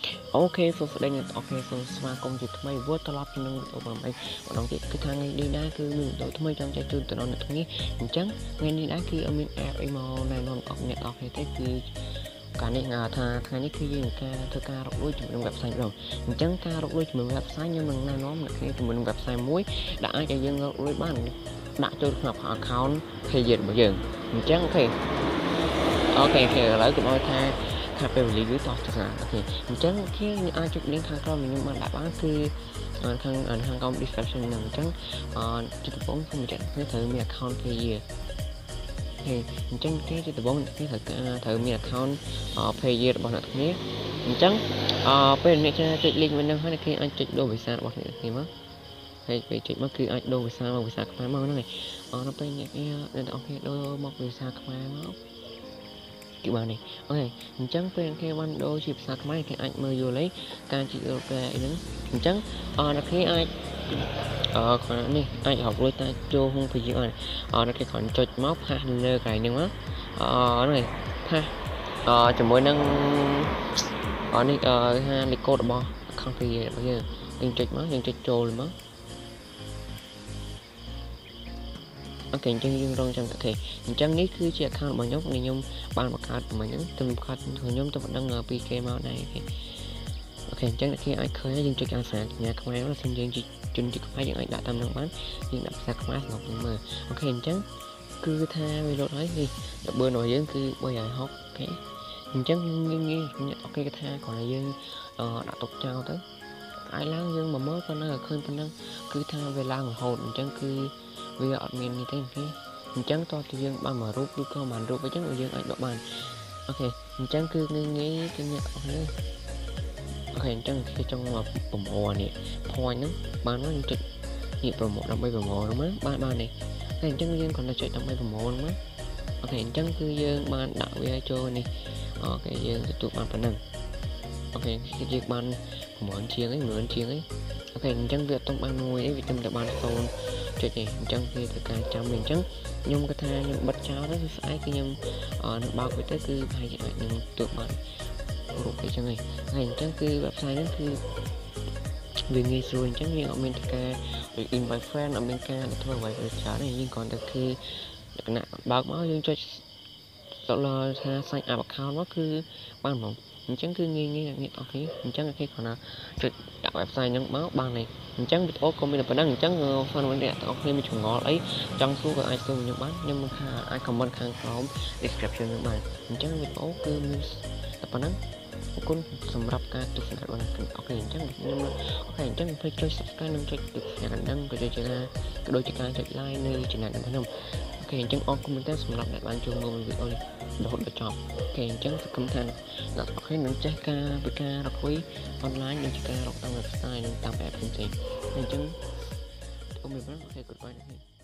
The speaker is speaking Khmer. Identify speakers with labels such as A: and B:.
A: អូខេសួស្តីអ្នកអូខេសូមស្វាគមន៍ជាថ្មីវត្តត្រឡប់ទៅនឹងវីដេអូបងម្ដងទៀតគឺថាថ្ងៃនេះដែរគឺមានវីដេអូថ្មីចង់ចែកជូនទៅដល់អ្នកទាំងនេះអញ្ចឹងថ្ងៃនេះដែរគឺអត់មាន app អីមកណែនាំអស់អ្នកអូខេទេគឺការនេះថាថ្ងៃនេះគឺយើងការធ្វើការរកលុយជាមួយនឹង website ម្ដងអញ្ចឹងការរកលុយជាមួយ website ខ្ញុំនឹងណែនាំអ្នកគ្នាជាមួយនឹង website មួយដែលអាចឲ្យយើងរកលុយបានដាក់ចូលក្នុង account page របស់យើងអញ្ចឹងអូខេឥឡូវកុំឲ្យថាពេលវេលាយូរតោះទៅណាអូខេអញ្ចឹងគេអាចចុច link ខាងក្រោមខ្ញុំបានដាក់បានគឺខាងក្រោម description ហ្នឹងអញ្ចឹងជាដំបូងខ្ញុំបញ្ជាក់គ្នាត្រូវមាន account page អញ្ចឹងគេជាដំបូងគេត្រូវមាន account page របស់អ្នកគ្នាអញ្ចឹងពេលអ្នកចុច link វិញហ្នឹងហើយគេអាចចុចដូរភាសារបស់អ្នកគ្នាមកហើយពេលចុចមកគឺអាចដូរភាសាមកភាសាខ្មែរមកហ្នឹងហើយដល់ពេលអ្នកទាំងអស់គ្នាដូរមកភាសាខ្មែរមកគឺបាននេះអូខេអញ្ចឹងពេលគេបានដូរជាភាសាខ្មែរគេអាចមើលយល់ការជាពេលអីហ្នឹងអញ្ចឹងអ្នកគ្នាអាចនេះអាចរកលុយតែចូលក្នុងពជាបានអ្នកគេគ្រាន់ចុចមកផាសលើកន្លែងហ្នឹងមកហ្នឹងហើយផាសជាមួយនឹងនេះថាលេខកូដរបស់ account page របស់យើងចុចមកយើងចុចចូលមកអូខេអញ្ចឹងយើងរងចាំអូខេអញ្ចឹងនេះគឺជា account របស់ខ្ញុំបានបង្កើតមកហ្នឹងទៅបង្កើតខ្ញុំទៅបណ្ដឹងពីគេមកដែរអូខេអញ្ចឹងអ្នកគេអាចឃើញយើងចុចអាសាញ្ញាខ្មែរមកซึ่งយើងជនជាតិខ្មែរយើងអាចដាក់តាមនឹងបានយើងដាក់ភាសាខ្មែរសម្រាប់យើងមើលអូខេអញ្ចឹងគឺថាវាលោតហើយនេះល្បឿនរបស់យើងគឺ360អូខេអញ្ចឹងងាយអូខេគេថាគ្រាន់តែយើងដាក់ទុកចោលទៅអាយឡើងយើងមកមើលប៉ុណ្ណឹងឃើញប៉ុណ្ណឹងគឺថាវាឡើងរហូតអញ្ចឹងគឺវាអត់មាននេះទេអូខេអញ្ចឹងតោះយើងបានមករូបឬក៏បានរូបអញ្ចឹងយើងអាចដកបានអូខេអញ្ចឹងគឺងាយគឺអ្នកអូខេអញ្ចឹងគេចង់មកប្រមូលនេះ point ហ្នឹងបានមកយើងចុចនេះប្រមូលដើម្បីប្រមូលហ្នឹងមកបាននេះហើយអញ្ចឹងយើងគ្រាន់តែចុចដើម្បីប្រមូលមកអូខេអញ្ចឹងគឺយើងបានដាក់វាចូលនេះអូខេយើងទទួលបានប៉ុណ្ណឹងអូខេគឺយើងបាន9ជាងហ្នឹង9ជាងហ្នឹងអូខេអញ្ចឹងវាអត់ต้องបានមួយទេវាត្រឹមតែបាន0ចុចនេះអញ្ចឹងគេត្រូវការចាំវាអញ្ចឹងខ្ញុំគាត់ថាខ្ញុំបិទចោលទៅស្អែកគឺខ្ញុំនឹងបើកវាទៅគឺហើយអាចនឹងទទួលបានរូបអីចឹងហើយអញ្ចឹងគឺ website ហ្នឹងគឺវាងាយស្រួលអញ្ចឹងយើងអត់មានការ invite friend អត់មានការធ្វើអ្វីទៅច្រើនទេយើងគ្រាន់តែគឺលក្ខណៈបើកមកយើងចុចដល់ថា sign up account មកគឺបានហ្មងអញ្ចឹងគឺងាយអ្នកអូខេអញ្ចឹងគេគ្រាន់តែចុចដាក់ website ហ្នឹងមកបានហើយអញ្ចឹងវីដេអូក៏មានតែប៉ុណ្ណឹងអញ្ចឹងfan របស់អ្នកទាំងអស់គ្នាមានចម្ងល់អីចង់សួរក៏អាចសួរខ្ញុំបានខ្ញុំនឹងអាច comment ខាងក្រោម description នឹងបានអញ្ចឹងវីដេអូគឺមានតែប៉ុណ្ណឹងអរគុណសម្រាប់ការទស្សនារបស់អ្នកអូខេអញ្ចឹងខ្ញុំអូខេអញ្ចឹងភ្លេចចុច subscribe និងចុចទឹកកណ្ដឹងក៏ដូចជាការចុច like នៅ channel របស់ខ្ញុំអូខេអញ្ចឹងអរគុណមែនទែនសម្រាប់អ្នកបានចូលមើលវីដេអូនេះរហូតដល់ចប់អូខេអញ្ចឹងសង្ឃឹមថាអ្នកអូខេនឹងចេះការពីការរកលុយ online និងជាការរកតាម website និងតាម app ផ្សេងៗអញ្ចឹងអូខេ goodbye អ្នក